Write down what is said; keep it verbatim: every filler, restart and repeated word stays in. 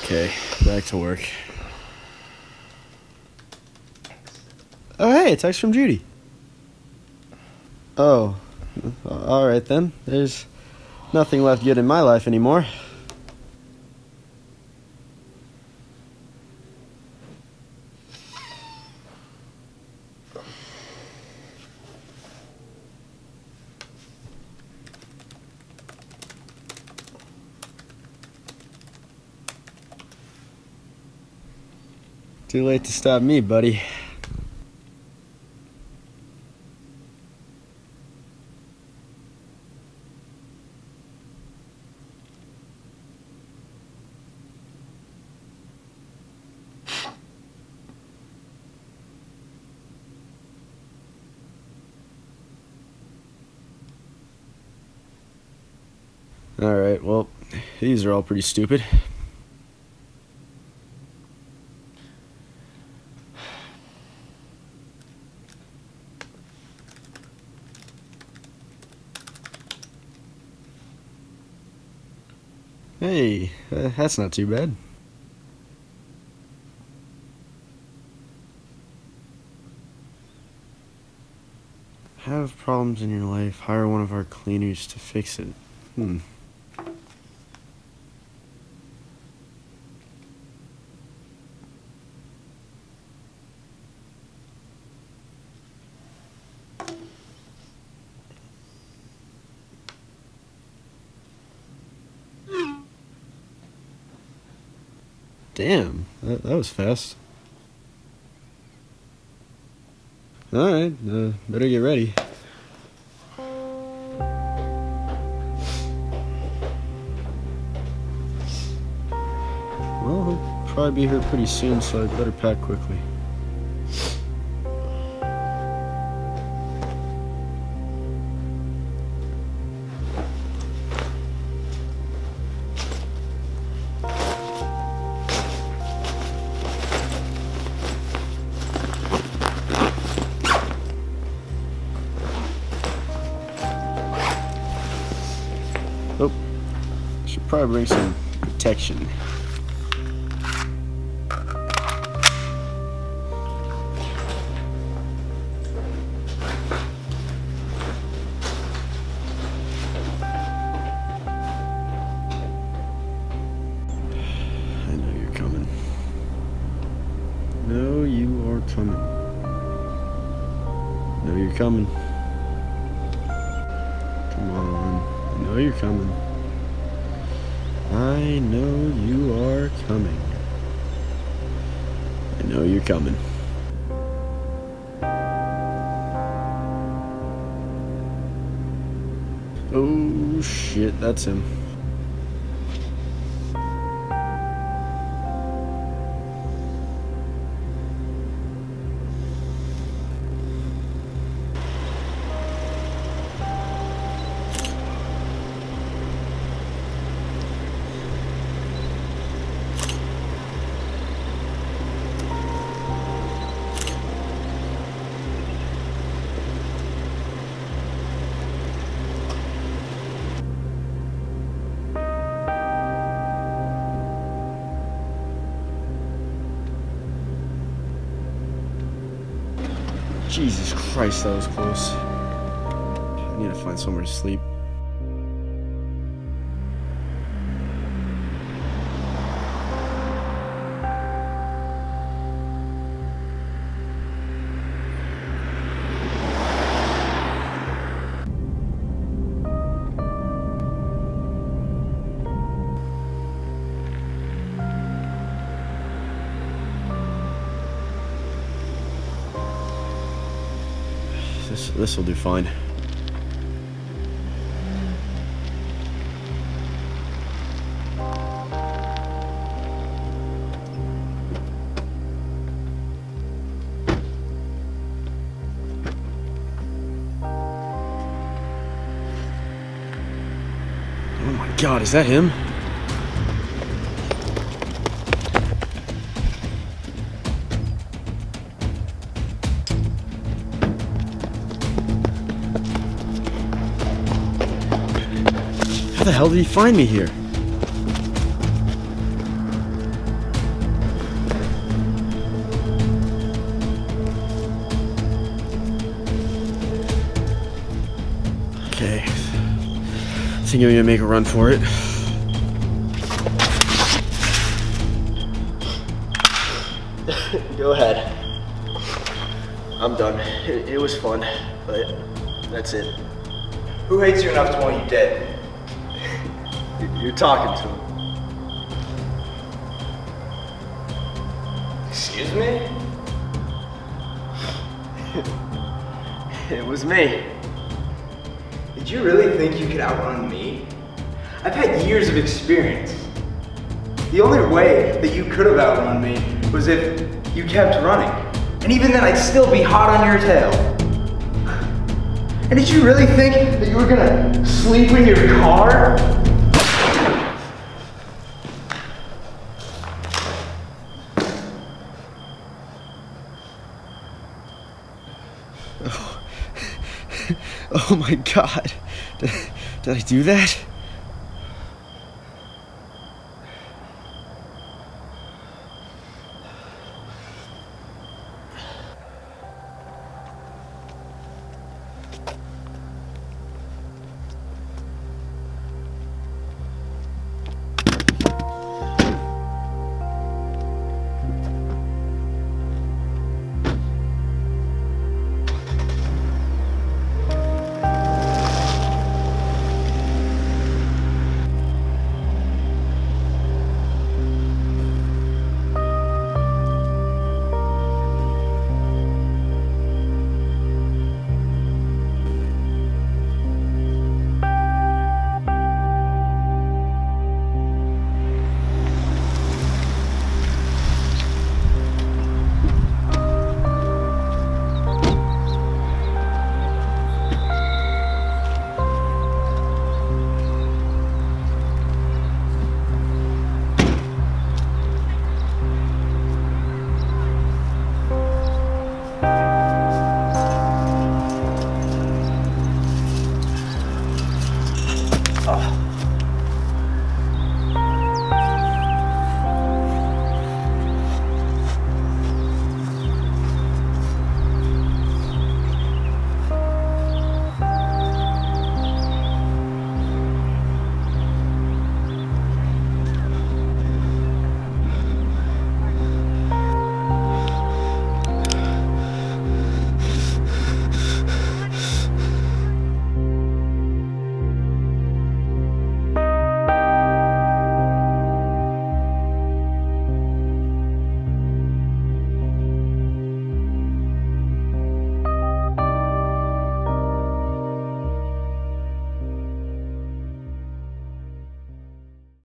Okay, back to work. Oh, hey, a text from Judy. Oh, alright then. There's nothing left good in my life anymore. Too late to stop me, buddy. Alright, well, these are all pretty stupid. Hey, uh, that's not too bad. Have problems in your life, hire one of our cleaners to fix it. Hmm. Damn, that, that was fast. Alright, uh, better get ready. Well, he'll probably be here pretty soon, so I better pack quickly. Oh, should probably bring some protection. I know you're coming. No, you are coming. No, you're coming. Come on. I know you're coming. I know you are coming. I know you're coming. Oh shit, that's him. Jesus Christ, that was close. I need to find somewhere to sleep. This this will do fine. Oh my God, is that him? How the hell did he find me here? think I'm gonna make a run for it. Go ahead. I'm done. It, it was fun, but that's it. Who hates you enough to want you dead? You're talking to him. Excuse me? It was me. Did you really think you could outrun me? I've had years of experience. The only way that you could have outrun me was if you kept running. And even then, I'd still be hot on your tail. And did you really think that you were gonna sleep in your car? Oh, oh my God. Did, did I do that?